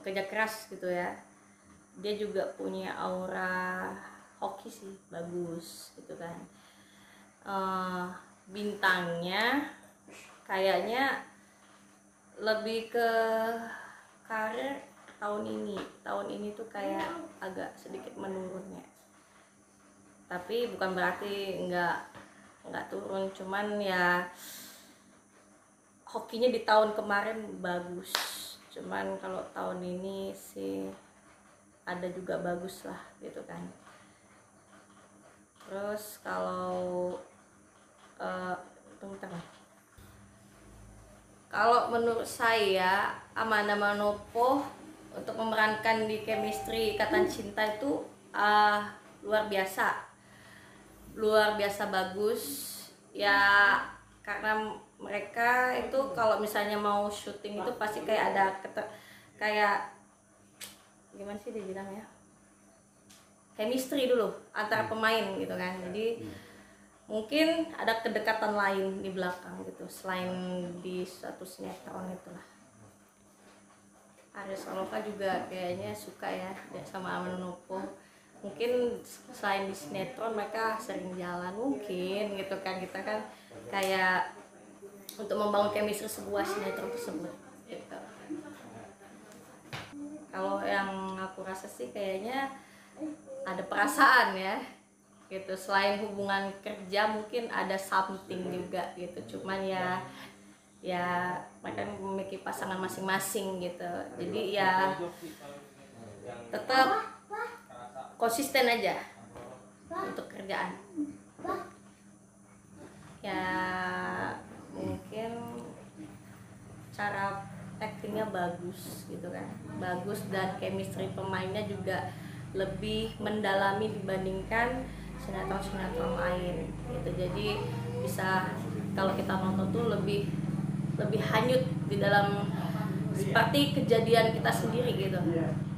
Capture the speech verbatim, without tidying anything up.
kerja keras gitu ya. Dia juga punya aura hoki sih, bagus gitu kan. Uh, bintangnya kayaknya lebih ke karir tahun ini. Tahun ini tuh kayak agak sedikit menurun ya. Tapi bukan berarti nggak nggak turun, cuman ya hokinya di tahun kemarin bagus. Cuman kalau tahun ini sih ada juga bagus lah gitu kan. Terus kalau uh, tunggu tengah. Kalau menurut saya Amanda Manopo untuk memerankan di chemistry Ikatan Cinta itu uh, luar biasa, luar biasa bagus ya, karena mereka itu kalau misalnya mau syuting itu pasti kayak ada keter, kayak gimana sih dibilang ya, chemistry dulu antara pemain gitu kan. Jadi mungkin ada kedekatan lain di belakang gitu selain di suatu sinetron itulah. Arya Saloka juga kayaknya suka ya sama Amanda Manopo. Mungkin selain di sinetron mereka sering jalan mungkin gitu kan, kita kan kayak untuk membangun chemistry sebuah sinetron tersebut gitu. Kalau yang aku rasa sih kayaknya ada perasaan ya gitu, selain hubungan kerja mungkin ada something juga gitu, cuman ya ya mereka memiliki pasangan masing-masing gitu, jadi ya tetap konsisten aja untuk kerjaan ya. Mungkin cara actingnya bagus gitu kan, bagus, dan chemistry pemainnya juga lebih mendalami dibandingkan sinetron-sinetron lain gitu. Jadi bisa kalau kita nonton tuh lebih lebih hanyut di dalam seperti kejadian kita sendiri gitu.